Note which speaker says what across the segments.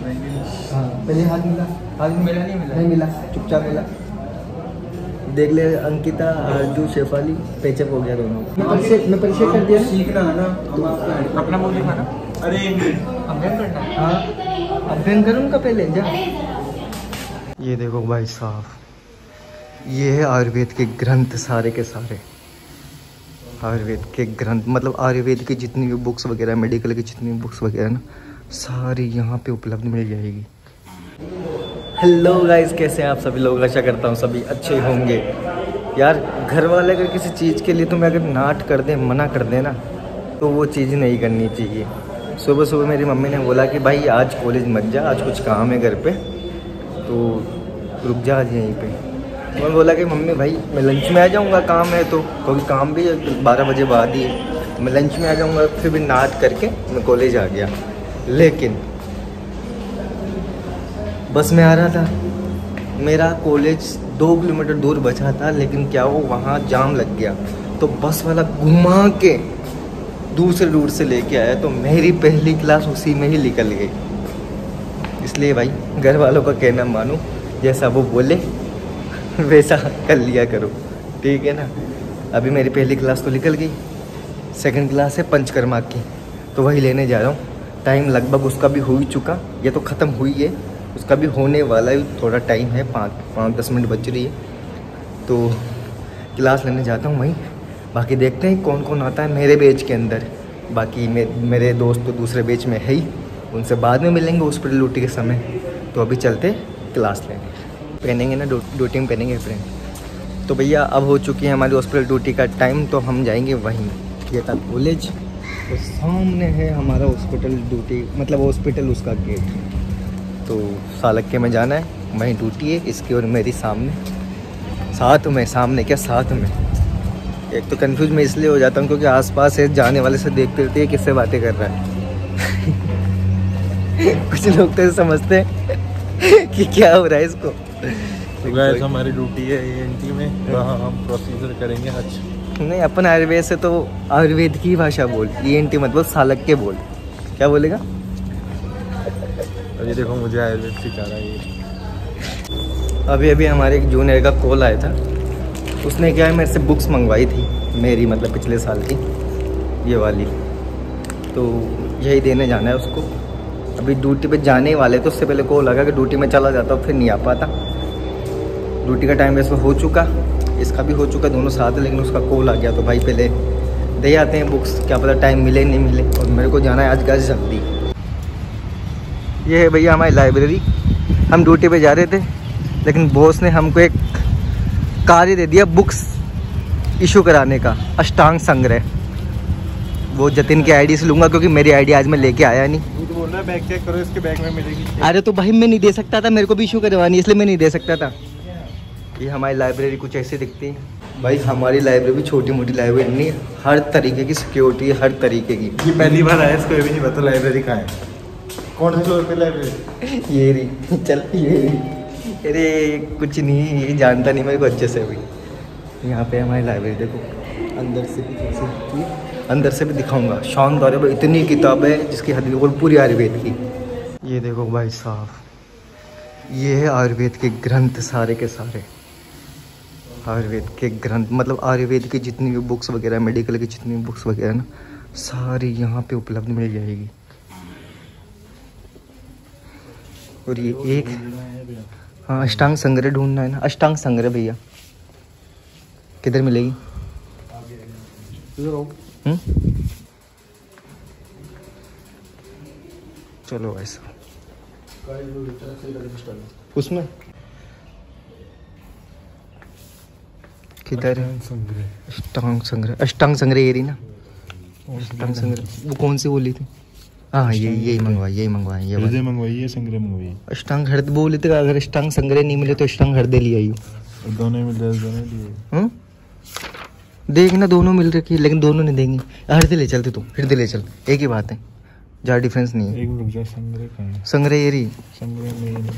Speaker 1: हाँ पहले हाथ मिला, हाथ मिला नहीं मिला, चुपचाप मिला। देख ले अंकिता, अर्जू, शेफाली पेचअप हो गया दोनों। मैं परिचय कर दिया, सीखना है ना अपना मुंह दिखाना। अरे अध्ययन करना है। हाँ अध्ययन करूँ उनका पहले जा। ये देखो भाई साहब, ये है आयुर्वेद के ग्रंथ सारे के सारे। आयुर्वेद के ग्रंथ मतलब आयुर्वेद की जितनी भी बुक्स वगैरह, मेडिकल की जितनी भी बुक्स वगैरह ना, सारी यहाँ पे उपलब्ध मिल जाएगी। हेलो गाइस, कैसे हैं आप सभी लोग? आशा करता हूँ सभी अच्छे होंगे। यार घर वाले अगर किसी चीज़ के लिए तुम्हें अगर नाट कर दें, मना कर दें ना, तो वो चीज़ नहीं करनी चाहिए। सुबह सुबह मेरी मम्मी ने बोला कि भाई आज कॉलेज मत जा, आज कुछ काम है घर पे, तो रुक जा आज यहीं पे। मैं बोला कि मम्मी भाई मैं लंच में आ जाऊँगा, काम है तो, क्योंकि काम भी 12 बजे बाद ही है, तो मैं लंच में आ जाऊँगा। फिर भी नाट करके मैं कॉलेज आ गया। लेकिन बस में आ रहा था, मेरा कॉलेज 2 किलोमीटर दूर बचा था, लेकिन क्या वो वहाँ जाम लग गया, तो बस वाला घुमा के दूसरे रूट से लेके आया, तो मेरी पहली क्लास उसी में ही निकल गई। इसलिए भाई घर वालों का कहना मानो, जैसा वो बोले वैसा कर लिया करो, ठीक है ना। अभी मेरी पहली क्लास तो निकल गई, सेकंड क्लास है पंचकर्मा की, तो वही लेने जा रहा हूँ। टाइम लगभग उसका भी हो ही चुका, ये तो ख़त्म हुई है, उसका भी होने वाला है, थोड़ा टाइम है, 5-10 मिनट बच रही है, तो क्लास लेने जाता हूँ वहीं। बाकी देखते हैं कौन कौन आता है मेरे बैच के अंदर। बाकी मेरे दोस्त तो दूसरे बैच में है ही, उनसे बाद में मिलेंगे हॉस्पिटल ड्यूटी के समय। तो अभी चलते क्लास लेने, पहनेंगे ना ड्यूटी में पहनेंगे फ्रेंड। तो भैया अब हो चुकी है हमारी हॉस्पिटल ड्यूटी का टाइम, तो हम जाएंगे वहीं। ये था कॉलेज, तो सामने है हमारा हॉस्पिटल ड्यूटी, मतलब हॉस्पिटल उसका गेट। तो सालक्के में जाना है, वहीं ड्यूटी है इसकी और मेरी सामने। साथ में, सामने क्या साथ में। एक तो कंफ्यूज मैं इसलिए हो जाता हूँ क्योंकि आसपास है, जाने वाले से देखते रहते हैं किससे बातें कर रहा है। कुछ लोग तो समझते हैं कि क्या हो रहा है इसको।
Speaker 2: तो गाइस हमारी ड्यूटी है ENT में, वहाँ हम प्रोसीजर करेंगे आज।
Speaker 1: नहीं अपन आयुर्वेद से, तो आयुर्वेद की भाषा बोल, ENT मतलब सालक्के बोल। क्या बोलेगा?
Speaker 2: और ये देखो मुझे आयुर्वेद सिखा रहा है ये।
Speaker 1: अभी हमारे एक जूनियर का कॉल आया था, उसने क्या है मेरे से बुक्स मंगवाई थी मेरी, मतलब पिछले साल की ये वाली, तो यही देने जाना है उसको। अभी ड्यूटी पे जाने वाले, तो उससे पहले कॉल लगा कि ड्यूटी में चला जाता, फिर नहीं आ पाता। ड्यूटी का टाइम वैसे हो चुका, इसका भी हो चुका, दोनों साथ, लेकिन उसका कॉल आ गया, तो भाई पहले दे आते हैं बुक्स, क्या पता टाइम मिले नहीं मिले। और मेरे को जाना है आज गाइस जल्दी। ये है भैया हमारी लाइब्रेरी। हम ड्यूटी पे जा रहे थे, लेकिन बॉस ने हमको एक कार्य दे दिया बुक्स इशू कराने का, अष्टांग संग्रह। वो जतिन की आईडी से लूँगा, क्योंकि मेरी आईडी आज मैं लेके आया नहीं।
Speaker 2: तू तो बोल रहा है बैग चेक करो, इसके बैग में मिलेगी।
Speaker 1: अरे तो भाई मैं नहीं दे सकता था, मेरे को भी इशू करवानी, इसलिए मैं नहीं दे सकता था। ये हमारी लाइब्रेरी कुछ ऐसे दिखती है भाई। हमारी लाइब्रेरी छोटी मोटी लाइब्रेरी नहीं है, हर तरीके की सिक्योरिटी है, हर तरीके की।
Speaker 2: ये पहली बार आया, इसको ये भी नहीं पता लाइब्रेरी कहाँ है, कौन से फ्लोर पे लाइब्रेरी।
Speaker 1: ये रही, चल ये रही। अरे कुछ नहीं, ये जानता नहीं मेरे को अच्छे से भी। यहाँ पे हमारी लाइब्रेरी देखो, अंदर से भी कैसे दिखती है, अंदर से भी दिखाऊंगा। शानदार है भाई, इतनी किताब है जिसकी हद नहीं, और पूरी आयुर्वेद की। ये देखो भाई साहब, ये है आयुर्वेद के ग्रंथ सारे के सारे। आयुर्वेद के ग्रंथ मतलब आयुर्वेद की जितनी भी बुक्स वगैरह, मेडिकल की जितनी भी बुक्स वगैरह ना, सारी यहाँ पे उपलब्ध मिल जाएगी। और ये एक, हाँ अष्टांग संग्रह ढूंढना है ना, अष्टांग संग्रह भैया किधर मिलेगी? चलो ऐसा उसमें किधर है? अष्टांग संग्रह, अष्टांग संग्रह ये रही ना, अष्टांग संग्रह। वो कौन सी बोली थी? हाँ यही मंगवाई, यही मंगवाई, ये
Speaker 2: मंगवाइए, संग्रह मंगवाइए।
Speaker 1: अष्टांग हृदय बोले थे, अगर अष्टांग संग्रह नहीं मिले तो अष्टांग हृदय ले आई।
Speaker 2: दोनों मिल रहे, दोनों लिए।
Speaker 1: देखना दोनों मिल रखी है, लेकिन दोनों नहीं देंगी। हृदय ले चलते, तू हृदय ले चल, एक ही बात है, ज़्यादा डिफरेंस नहीं है।
Speaker 2: एक रुक जा, संग्रह कहाँ है?
Speaker 1: संग्रह ये रही,
Speaker 2: संग्रह में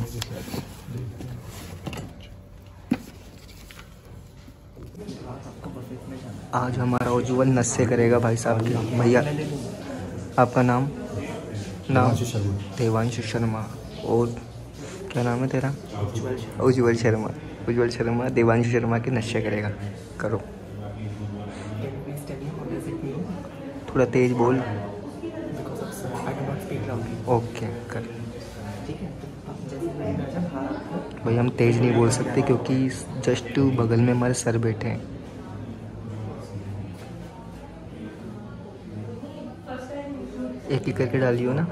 Speaker 1: आज हमारा उज्जवल नशे करेगा भाई साहब की। भैया आपका नाम? नाम देवांशु शर्मा। और क्या नाम है तेरा? उज्ज्वल शर्मा। उज्ज्वल शर्मा देवांशु शर्मा के नशे करेगा। करो, थोड़ा तेज बोल। ओके कर। भाई हम तेज नहीं बोल सकते क्योंकि जस्ट बगल में हमारे सर बैठे हैं। एक ही करके डालियो ना।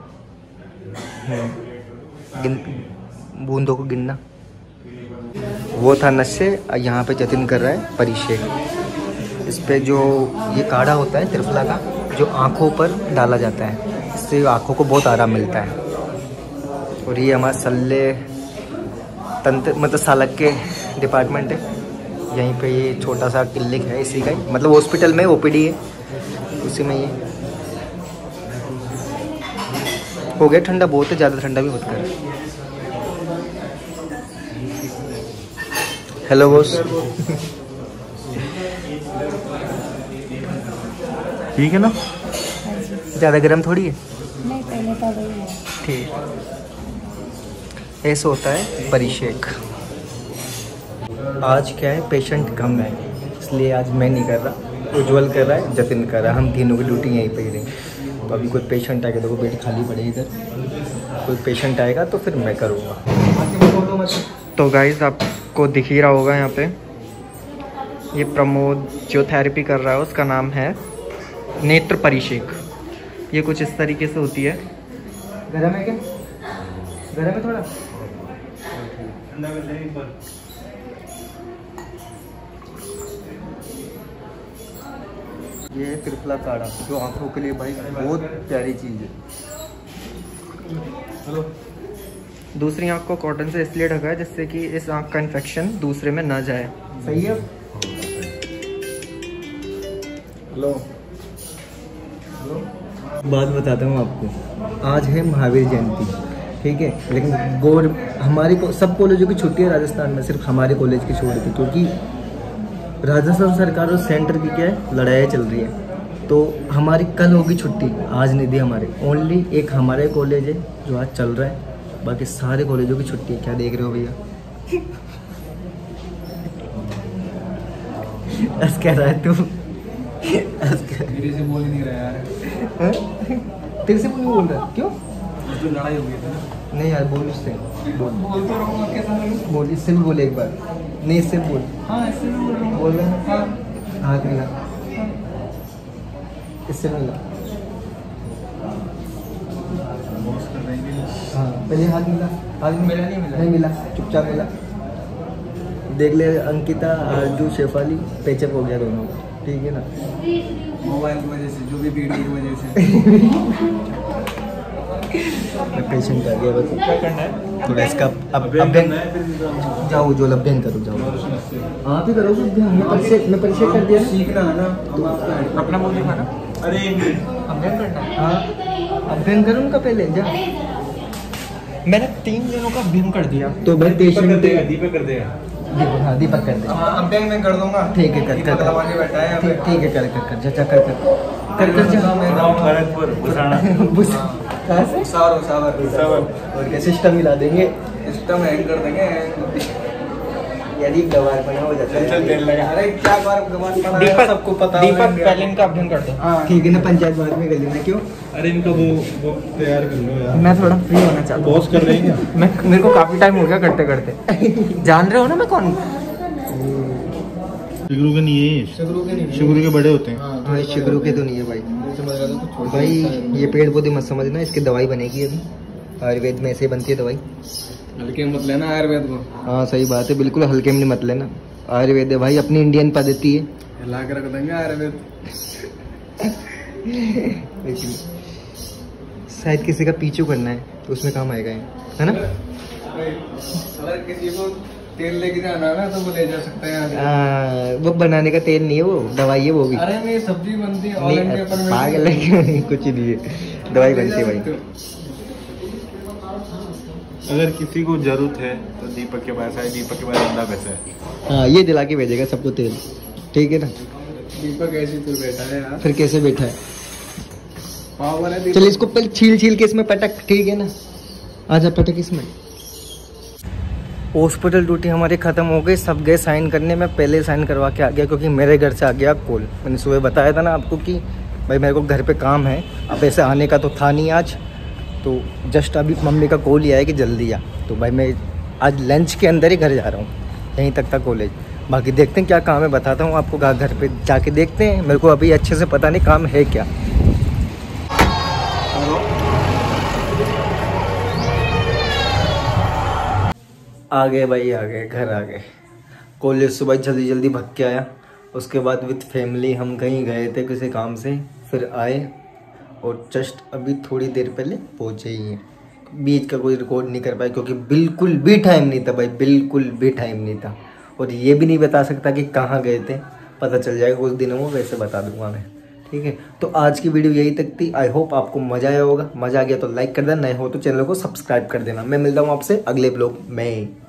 Speaker 1: बूंदों को गिनना। वो था नशे, यहाँ पे जतिन कर रहा है परिषेक। इस पे जो ये काढ़ा होता है त्रिफला का, जो आँखों पर डाला जाता है, इससे आँखों को बहुत आराम मिलता है। और ये हमारा सल्ले तंत्र मतलब सालक के डिपार्टमेंट है। यहीं पे ये छोटा सा क्लिनिक है इसी का ही, मतलब हॉस्पिटल में ओपीडी है, उसी में ये हो गया। ठंडा बहुत है, ज़्यादा ठंडा भी मत कर। Hello boss. ठीक है ना? ज़्यादा गर्म थोड़ी है।
Speaker 3: नहीं, पहले तो वही है।
Speaker 1: ठीक, ऐसा होता है परिषेक। आज क्या है, पेशेंट कम है इसलिए आज मैं नहीं कर रहा, उज्ज्वल कर रहा है, जतिन कर रहा है। हम तीनों की ड्यूटी यहीं पे ही रहेंगे। तो अभी कोई पेशेंट आएगा तो वो बेड खाली पड़े इधर, कोई पेशेंट आएगा तो फिर मैं करूँगा। तो गाइस आपको दिख ही रहा होगा यहाँ पे ये प्रमोद जो थेरेपी कर रहा है उसका नाम है नेत्र परिषेक। ये कुछ इस तरीके से होती है। गरम है क्या? गरम है थोड़ा? ये है त्रिफला काढ़ा जो आंखों के लिए भाई बहुत प्यारी चीज़ है। हेलो। दूसरी आंख को कॉटन से इसलिए ढका है जिससे कि इस आंख का इन्फेक्शन दूसरे में ना जाए। सही है? हेलो। बात बताता हूँ आपको, आज है महावीर जयंती, ठीक है, लेकिन हमारे सब कॉलेजों की छुट्टी है राजस्थान में, सिर्फ हमारे कॉलेज की छोड़ दी क्योंकि राजस्थान सरकार और सेंटर की क्या है लड़ाई चल रही है। तो हमारी कल होगी छुट्टी, आज नहीं दी हमारे। ओनली एक हमारे कॉलेज है जो आज चल रहा है, बाकी सारे कॉलेजों की छुट्टी है। क्या देख रहे हो भैया? ऐस कह रहा है तू? तेरे से बोल नहीं रहा यार। तेरे से नहीं बोल रहा? क्यों? लड़ाई हो गई थी। नहीं यार बोल उससे, बोल तो रहूँगा कैसा? बोल, इससे भी बोल एक बार। नहीं इससे बोल। हाँ इससे भी बोल रहा हूँ। बोल रहा है? हाँ। हाथ मिला। इससे मिला। हाँ पहले हाथ मिला। हाथ मिला नहीं मिला? नहीं मिला, चुपचाप मिला। देख ले अंकिता आरजू शेफाली पेचअप हो गया दोनों, ठीक है ना? मोबाइल की वजह से, जो भी वीडियो की वजह से। पेशेंट आ गया, बस क्या करना है थोड़ा इसका अध्ययन। जाओ जो अध्ययन करो, जाओ आप ही करो। मैं परिचय कर दिया, सीखना है ना अपना बोल दिखाना। अरे अध्ययन करना है। हाँ अध्ययन करो उनका पहले जा। मैंने 3 जनों का अध्ययन कर दिया तो भाई पेशेंट दीपक कर देगा। हाँ दीपक कर दे। अध्ययन मैं कर दूंगा। ठीक है कर कर। ठीक है कर कर कर जा कर कर कर जा। मैं खड़गपुर बुसाना कहाँ से? सावर। और क्या सिस्टम मिला देंगे, सिस्टम हैंग कर देंगे। यदि गवार बना हो जाता है। अरे क्या गवार बना है सबको पता। दीपक पहले इनका अध्ययन कर दो। ठीक है ना, पंचायत बाद में कर लेना। क्यों? अरे इनका वो तैयार कर लो यार। मैं थोड़ा फ्री होना चाहता हूँ। बॉस कर रहे हैं क्या? मैं मेरे को काफी टाइम हो गया करते करते। जान रहे हो ना मैं कौन?
Speaker 2: शिगरू के नहीं है, शिगरू के बड़े होते हैं।
Speaker 1: हाँ शिगरू के तो नहीं है भाई। भाई ये पेड़ पौधे मत समझना, इसकी दवाई बनेगी अभी। आयुर्वेद में ऐसे बनती है दवाई। हल्के में मत लेना आयुर्वेद को। हाँ सही बात है, बिल्कुल हल्के में मत लेना। आयुर्वेद है भाई, अपनी इंडियन पद्धति है। ला के रख देंगे आयुर्वेद। शायद किसी का पीछू करना है तो उसमें काम आएगा, है ना? अगर किसी को तेल लेके जाना है ना तो वो ले जा सकते हैं। वो बनाने का तेल नहीं है, वो दवाई है वो भी। अरे नहीं सब्जी बनती है पागल है। कुछ नहीं है, दवाई बनती है भाई।
Speaker 2: अगर किसी को जरूरत है तो दीपक के पास आए, दीपक के पास अंडा पैसा है।
Speaker 1: हाँ ये दिला के भेजेगा सबको तेल, ठीक है ना?
Speaker 2: दीपक ऐसे तो बैठा है यार।
Speaker 1: फिर कैसे बैठा है?
Speaker 2: पावर है।
Speaker 1: चल इसको पहले छील के इसमें पटक, ठीक है ना? आजा पटे किसमें। हॉस्पिटल ड्यूटी हमारी ख़त्म हो गई, सब गए साइन करने में, पहले साइन करवा के आ गया क्योंकि मेरे घर से आ गया कॉल। मैंने सुबह बताया था ना आपको कि भाई मेरे को घर पे काम है, अब ऐसे आने का तो था नहीं आज, तो जस्ट अभी मम्मी का कॉल ही आया कि जल्दी आ। तो भाई मैं आज लंच के अंदर ही घर जा रहा हूँ, यहीं तक था कॉलेज। बाकी देखते हैं क्या काम है, बताता हूँ आपको, घर पे जाके देखते हैं। मेरे को अभी अच्छे से पता नहीं काम है क्या। आ गए भाई, आ गए, घर आ गए। कॉलेज सुबह जल्दी जल्दी भाग के आया, उसके बाद विथ फैमिली हम कहीं गए थे किसी काम से, फिर आए और जस्ट अभी थोड़ी देर पहले पहुँचे ही हैं। बीच का कोई रिकॉर्ड नहीं कर पाया क्योंकि बिल्कुल भी टाइम नहीं था भाई, बिल्कुल भी टाइम नहीं था। और ये भी नहीं बता सकता कि कहाँ गए थे, पता चल जाएगा कुछ दिनों में, वैसे बता दूंगा मैं, ठीक है। तो आज की वीडियो यही तक थी। आई होप आपको मज़ा आया होगा, मज़ा आ गया तो लाइक कर देना, नए हो तो चैनल को सब्सक्राइब कर देना। मैं मिलता हूँ आपसे अगले ब्लॉग में।